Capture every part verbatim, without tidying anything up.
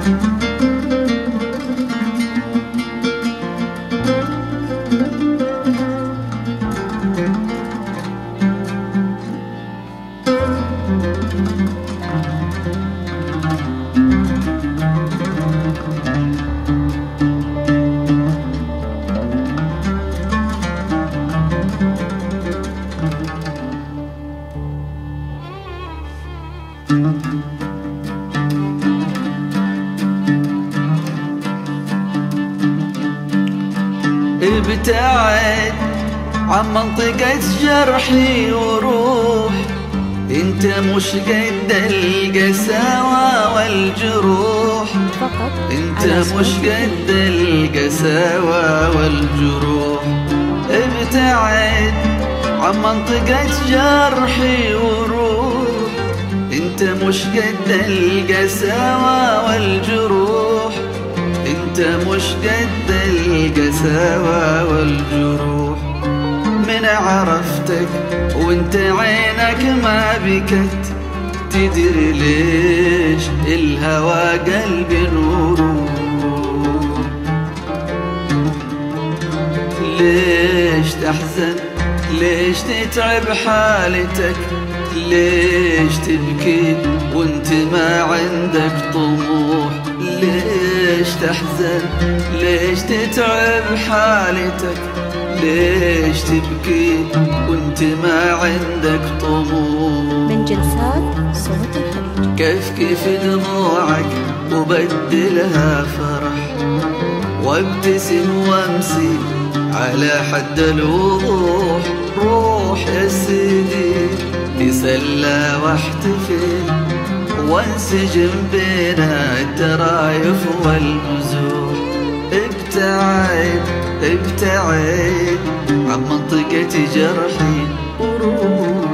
ابتعد عن منطقة جرحي وروح، انت مش قد القساوة والجروح، انت مش قد القساوة والجروح. ابتعد عن منطقة جرحي وروح، انت مش قد القساوة والجروح، انت مش قد القساوة والجروح. من عرفتك وانت عينك ما بكت، تدري ليش الهوى قلبي نوره، ليش تحزن، ليش تتعب حالتك، ليش تبكي وانت ما عندك طموح، ليش تحزن، ليش تتعب حالتك، ليش تبكي وانت ما عندك طموح. من جلسات صوت الخليج. كيف كيف دموعك وبدلها فرح، وابتسم وامسي على حد الوضوح. روح يا سيدي تسلى واحتفل، وانسجم بين الترايف والبزوح. ابتعد ابتعد عن منطقة جرحي وروح.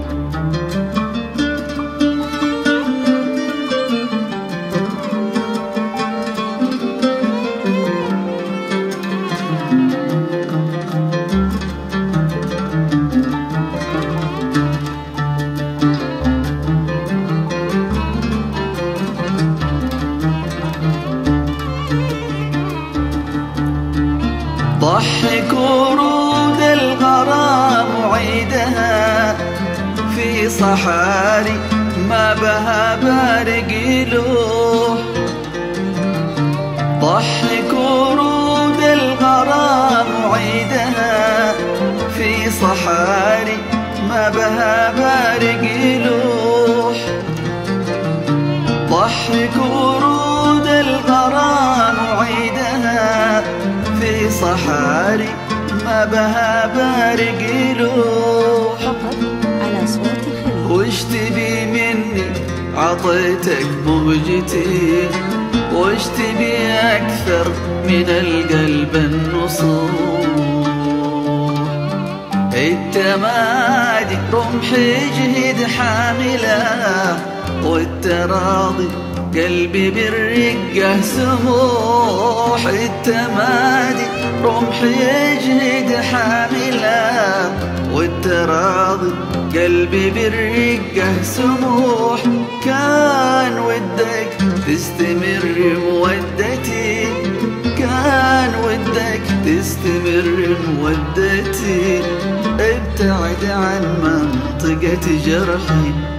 ضحك ورود الغرام وعيدها في صحاري ما بها بارق يلوح. ضحك ورود الغرام وعيدها في صحاري ما بها بارق يلوح. ضحك ورود الغرام وعيدها في صحاري ما بها بارق يلوح. فقط على صوت الخليج. وش تبي مني عطيتك بهجتي، وش تبي أكثر من القلب النصوح. التمادي رمحي جهد حامله، والتراضي قلبي بالرقة سموح. التمادي رمحي يجهد حامله، والتراضي قلبي بالرقة سموح. كان ودك تستمر مودتي، كان ودك تستمر مودتي. ابتعد عن منطقة جرحي